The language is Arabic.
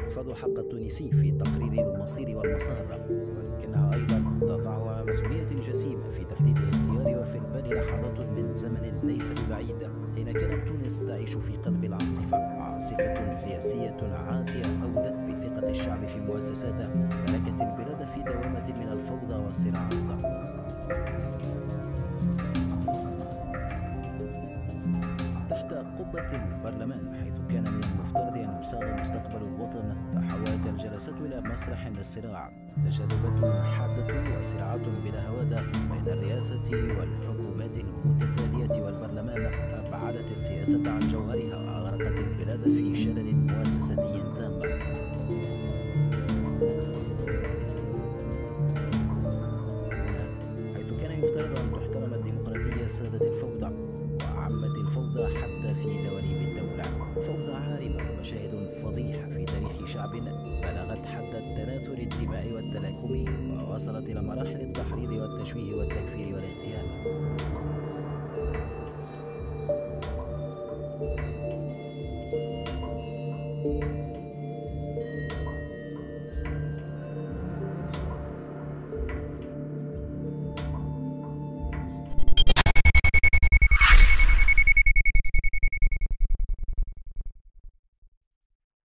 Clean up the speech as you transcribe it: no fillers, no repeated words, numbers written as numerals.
تحفظ حق التونسي في تقرير المصير والمسار، ولكنها أيضا تضعه على مسؤولية جسيمة في تحديد الاختيار. وفي البال لحظات من زمن ليس ببعيد حين كانت تونس تعيش في قلب عاصفة سياسية عاتية أودت بثقة الشعب في مؤسساته، تركت البلاد في دوامة من الفوضى والصراعات. تحت قبة البرلمان، حيث كان من المفترض أن يصاغ مستقبل الوطن، تحولت الجلسات إلى مسرح للصراع. تشاذبات حادة وصراعات بلا هوادة بين الرئاسة والحكومات المتتالية، والبرلمان أبعدت السياسة عن جوهرها وأغرقت البلاد في شلل مؤسساتي تام. حيث كان يفترض أن تحترم الديمقراطية، سادت الفوضى وعمت الفوضى حتى في دواليب الدولة. فوضى عارمة ومشاهد فضيحة في تاريخ شعب بلغت حد التناثر الدماء والتلاكم، ووصلت إلى مراحل التحريض والتشويه والتكفير والاغتيال.